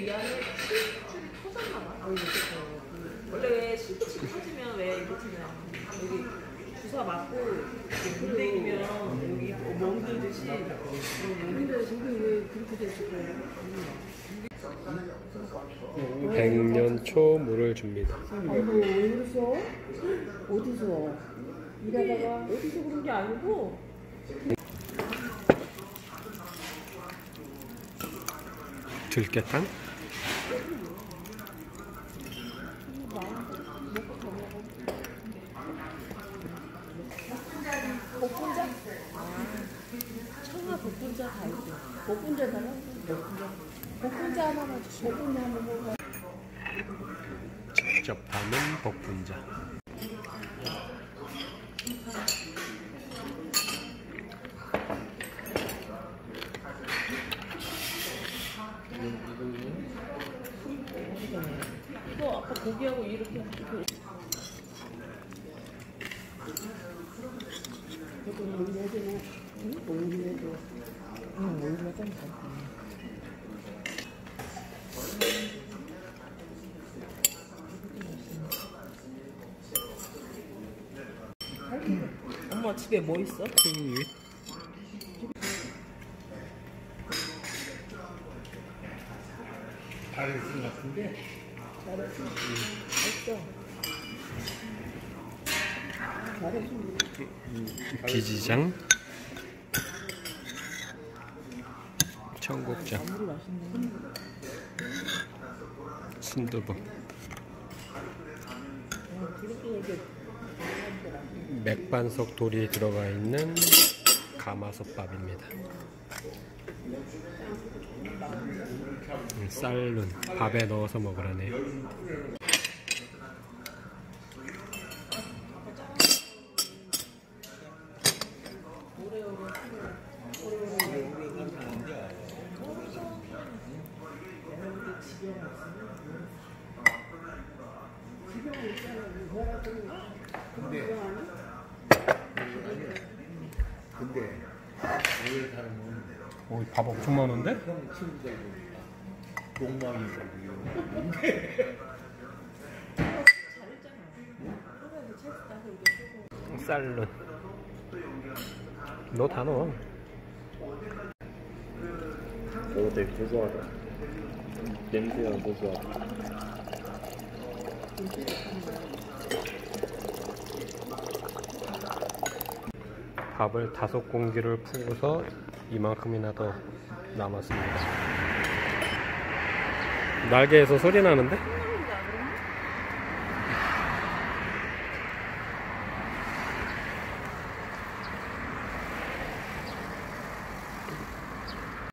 이 안에 실줄이 터졌나 봐. 원래 왜 실줄이 터지면 왜 이렇잖아요. 여기 주사 맞고 군대기면 여기 멍들듯이. 근데 저게 왜 그렇게 됐을 거예요? 100년 초 물을 줍니다. 아이고 왜 그랬어? 어디서? 일하다가? 어디서 그런 게 아니고 들깨탕? 복분자? 청아 복분자 다 있어. 복분자 달라? 복분자 하나만 주시고 복분자 한번 먹어. 직접 파는 복분자. 이거 아까 고기하고 이렇게 이것도 올려야 되나? 응? 올려야 돼. 응, 올려야 된다. 엄마 집에 뭐 있어? 콩잎. 잘했은 것 같은데? 잘했어. 했어. 잘했어. 비지장, 청국장, 아무리 맛있네. 순두부, 그렇게 이렇게 맥반석 돌이 들어가 있는 가마솥밥입니다. 쌀룬 밥에 넣어서 먹으라네요. 근데 왜 사람은 오, 밥 엄청 많은데? 형 친구들고 욕망이 있고 쌀룬 너 다 넣어. 저거 되게 고소하다. 냄새가 고소하다. 밥을 5공기를 푸고서 이만큼이나 더 남았습니다. 날개에서 소리 나는데?